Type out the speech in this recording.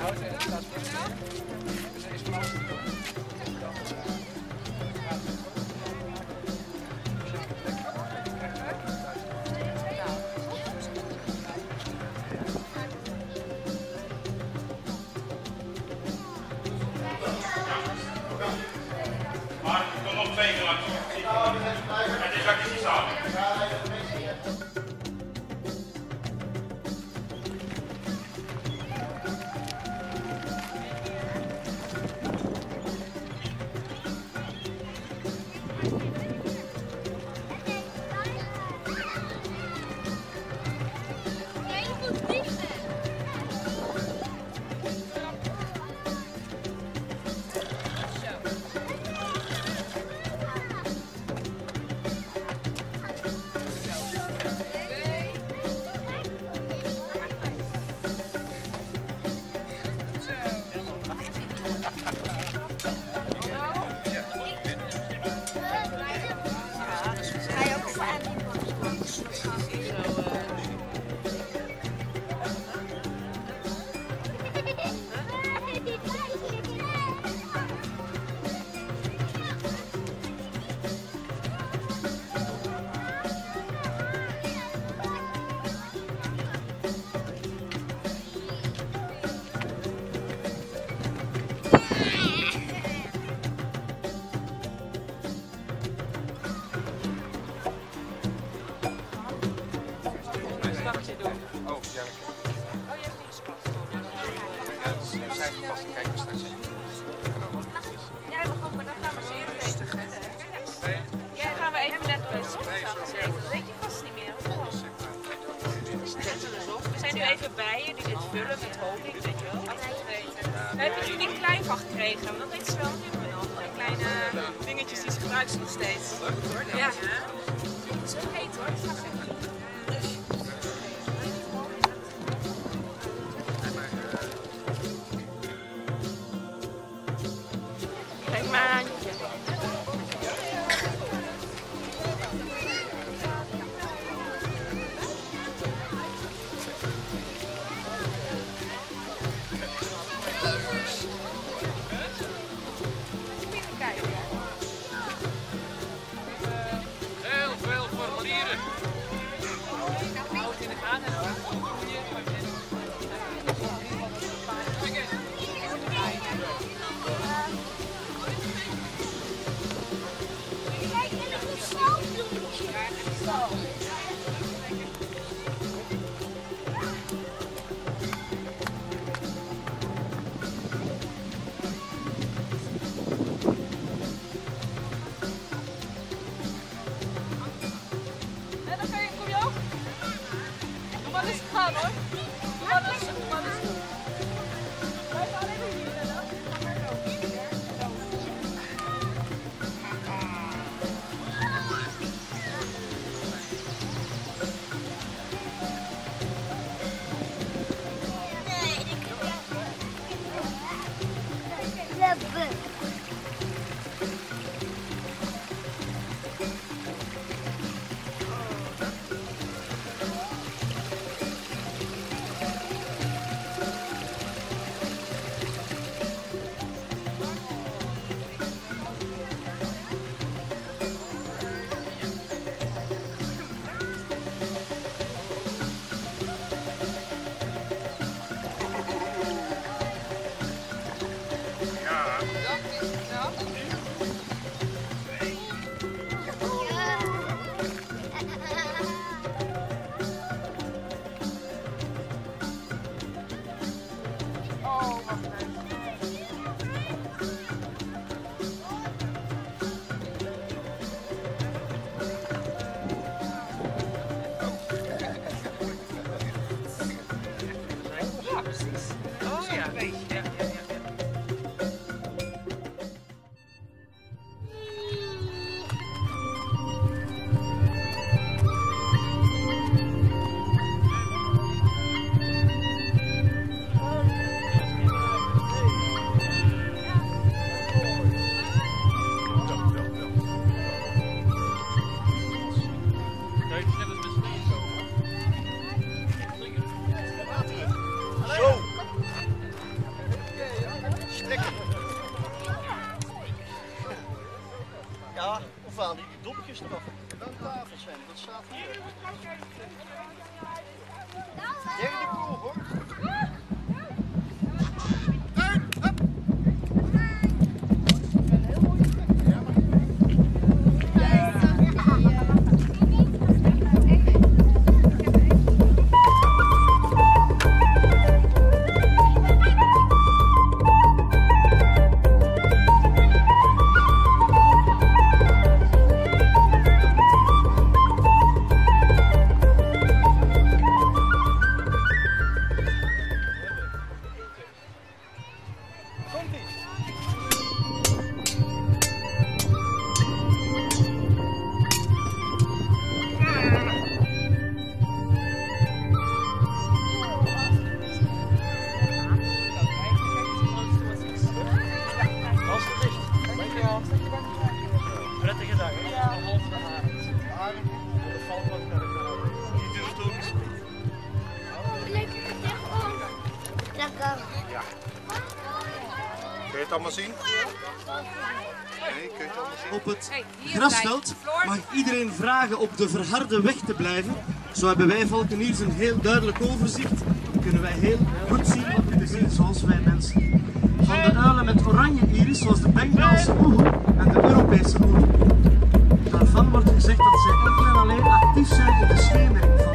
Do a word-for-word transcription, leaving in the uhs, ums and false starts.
Nog steeds. Ja. Het is wel heet hoor. Het gaat kijk maar aan. Kun je het allemaal zien? Nee, kun je het allemaal zien? Op het Hey, hier grasveld blijven. mag ik iedereen vragen op de verharde weg te blijven. Zo hebben wij valkeniers een heel duidelijk overzicht. Kunnen wij heel goed zien wat jullie zien, zoals wij mensen. Van de uilen met oranje iris, zoals de Bengaalse oehoe en de Europese oehoe. Daarvan wordt gezegd dat zij enkel en alleen actief zijn in de schemering van